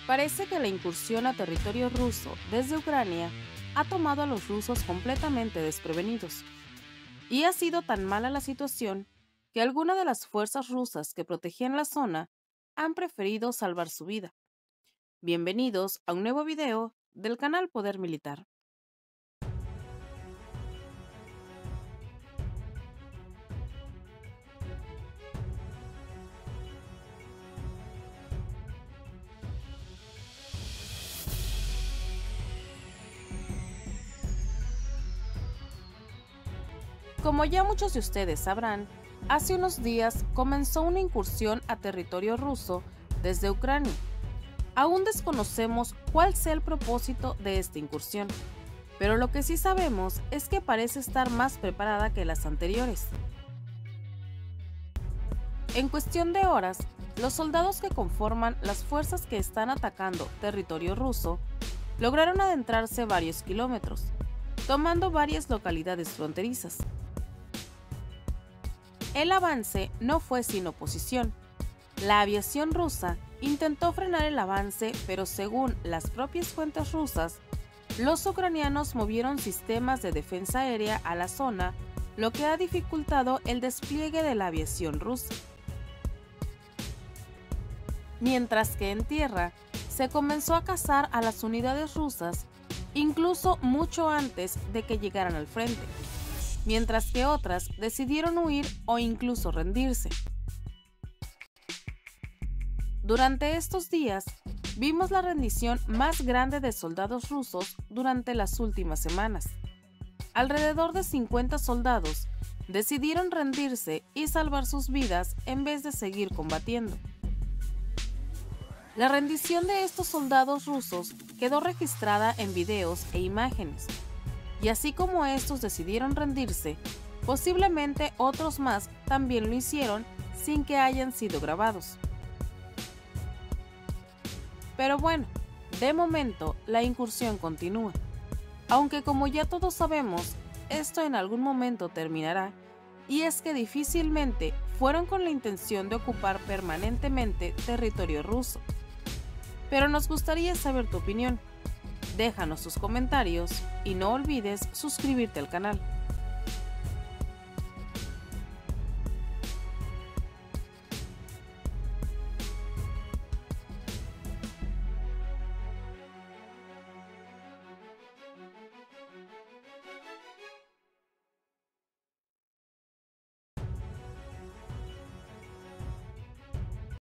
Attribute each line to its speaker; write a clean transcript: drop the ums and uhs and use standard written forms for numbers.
Speaker 1: Parece que la incursión a territorio ruso desde Ucrania ha tomado a los rusos completamente desprevenidos. Y ha sido tan mala la situación que algunas de las fuerzas rusas que protegían la zona han preferido salvar su vida. Bienvenidos a un nuevo video del canal Poder Militar. Como ya muchos de ustedes sabrán, hace unos días comenzó una incursión a territorio ruso desde Ucrania. Aún desconocemos cuál sea el propósito de esta incursión, pero lo que sí sabemos es que parece estar más preparada que las anteriores. En cuestión de horas, los soldados que conforman las fuerzas que están atacando territorio ruso lograron adentrarse varios kilómetros, tomando varias localidades fronterizas. El avance no fue sin oposición. La aviación rusa intentó frenar el avance, pero según las propias fuentes rusas, los ucranianos movieron sistemas de defensa aérea a la zona, lo que ha dificultado el despliegue de la aviación rusa. Mientras que en tierra se comenzó a cazar a las unidades rusas, incluso mucho antes de que llegaran al frente, mientras que otras decidieron huir o incluso rendirse. Durante estos días, vimos la rendición más grande de soldados rusos durante las últimas semanas. Alrededor de 50 soldados decidieron rendirse y salvar sus vidas en vez de seguir combatiendo. La rendición de estos soldados rusos quedó registrada en videos e imágenes, y así como estos decidieron rendirse, posiblemente otros más también lo hicieron sin que hayan sido grabados. Pero bueno, de momento la incursión continúa, aunque como ya todos sabemos, esto en algún momento terminará, y es que difícilmente fueron con la intención de ocupar permanentemente territorio ruso. Pero nos gustaría saber tu opinión. Déjanos tus comentarios y no olvides suscribirte al canal.